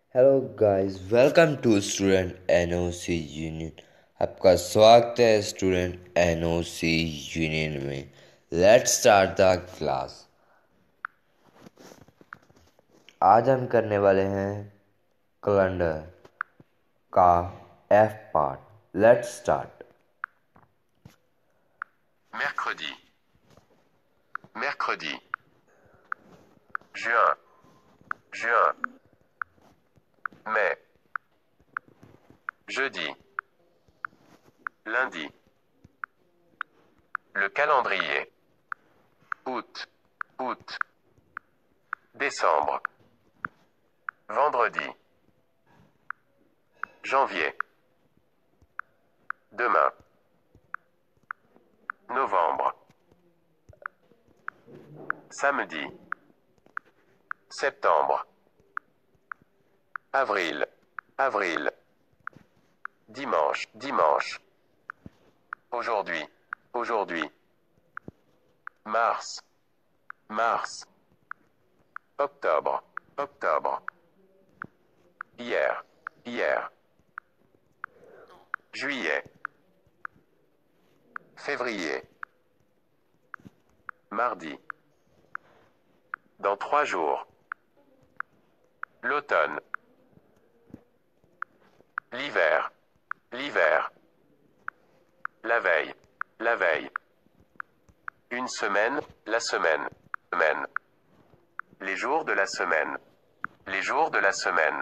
Hello guys, welcome to student NOC union. आपका स्वागत है स्टूडेंट एनओसी यूनियन में। Let's start the class. आज हम करने वाले हैं कैलेंडर का F part. Let's start. Mercredi, mercredi. Juin, juin. Mai, jeudi. Lundi. Le calendrier. Août, août. Décembre. Vendredi. Janvier. Demain. Novembre. Samedi. Septembre. Avril, avril. Dimanche, dimanche. Aujourd'hui, aujourd'hui. Mars, mars. Octobre, octobre. Hier, hier. Juillet. Février. Mardi. Dans 3 jours. L'automne. L'hiver. L'hiver. La veille. La veille. Une semaine. La semaine. Semaine. Les jours de la semaine. Les jours de la semaine.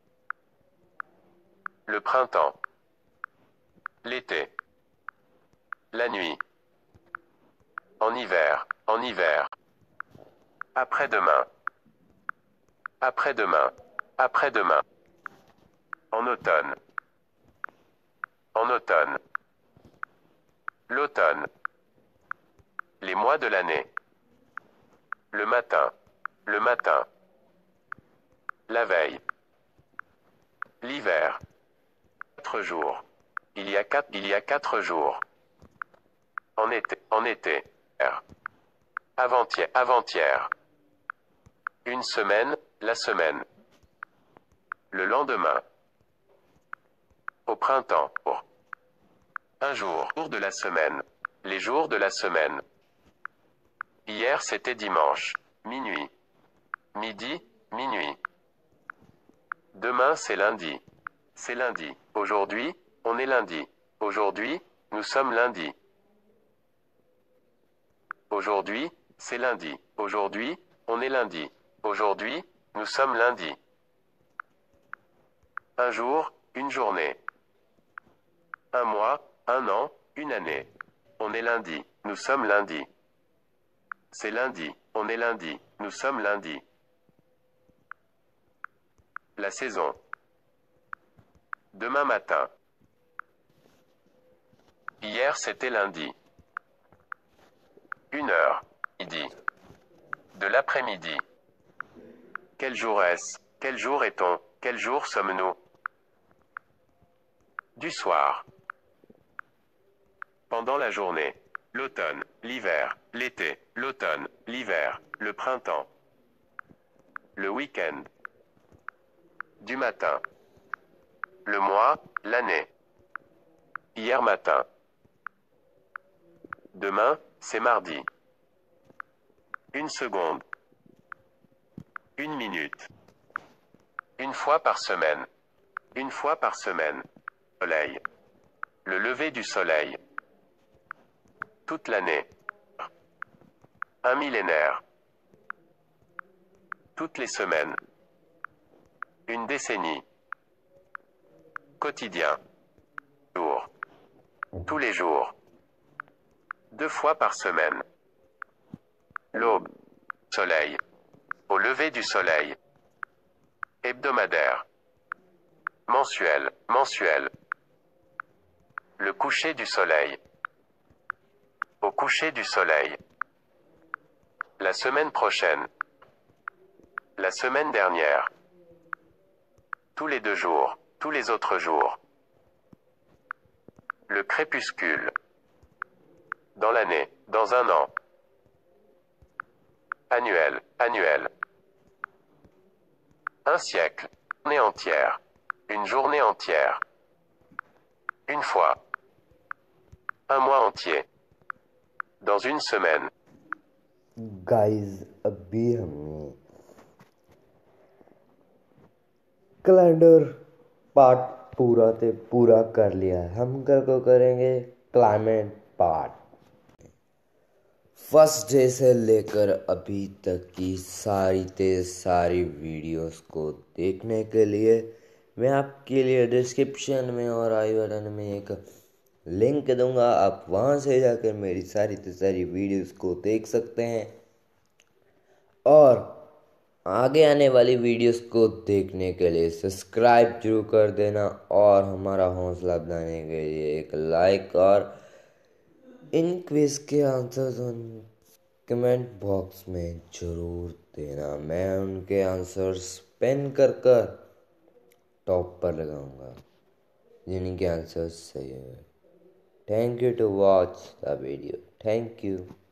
Le printemps. L'été. La nuit. En hiver. En hiver. Après-demain. Après-demain. Après-demain. En automne. En automne. L'automne. Les mois de l'année. Le matin. Le matin. La veille. L'hiver. 4 jours. Il y a 4 jours. En été. En été. Avant-hier. Avant-hier. Une semaine. La semaine. Le lendemain. Au printemps. Un jour. Jour de la semaine. Les jours de la semaine. Hier c'était dimanche. Minuit. Midi, minuit. Demain c'est lundi. C'est lundi. Aujourd'hui, on est lundi. Aujourd'hui, nous sommes lundi. Aujourd'hui, c'est lundi. Aujourd'hui, on est lundi. Aujourd'hui, nous sommes lundi. Un jour, une journée. Un mois, un an, une année. On est lundi. Nous sommes lundi. C'est lundi. On est lundi. Nous sommes lundi. La saison. Demain matin. Hier c'était lundi. 1 heure. Midi. De l'après-midi. Quel jour est-ce? Quel jour est-on? Quel jour sommes-nous? Du soir. Pendant la journée. L'automne, l'hiver, l'été, l'automne, l'hiver, le printemps. Le week-end. Du matin. Le mois, l'année. Hier matin. Demain, c'est mardi. Une seconde. Une minute. Une fois par semaine. Une fois par semaine. Soleil. Le lever du soleil. Toute l'année. Un millénaire. Toutes les semaines. Une décennie. Quotidien. Jour. Tous les jours. 2 fois par semaine. L'aube. Soleil. Au lever du soleil. Hebdomadaire. Mensuel. Mensuel. Le coucher du soleil. Au coucher du soleil. La semaine prochaine. La semaine dernière. Tous les 2 jours. Tous les autres jours. Le crépuscule. Dans l'année. Dans un an. Annuel. Annuel. Un siècle. Journée entière. Une journée entière. Une fois. Un mois entier. Dans une semaine. Guys अभी हमने calendar part पूरा कर लिया है। हम कल को करेंगे क्लाइमेट पार्ट। फर्स्ट डे से लेकर अभी तक की सारी वीडियोस को देखने के लिए मैं आपके लिए डिस्क्रिप्शन में और आई बटन में एक लिंक दूंगा। आप वहां से जाकर मेरी सारी वीडियोस को देख सकते हैं और आगे आने वाली वीडियोस को देखने के लिए सब्सक्राइब जरूर कर देना और हमारा हौसला बढ़ाने के लिए एक लाइक और इन क्विज के आंसर्स कमेंट बॉक्स में ज़रूर देना। मैं उनके आंसर्स पेन कर टॉप पर लगाऊंगा जिनके आंसर्स सही है। Thank you to watch the video. Thank you.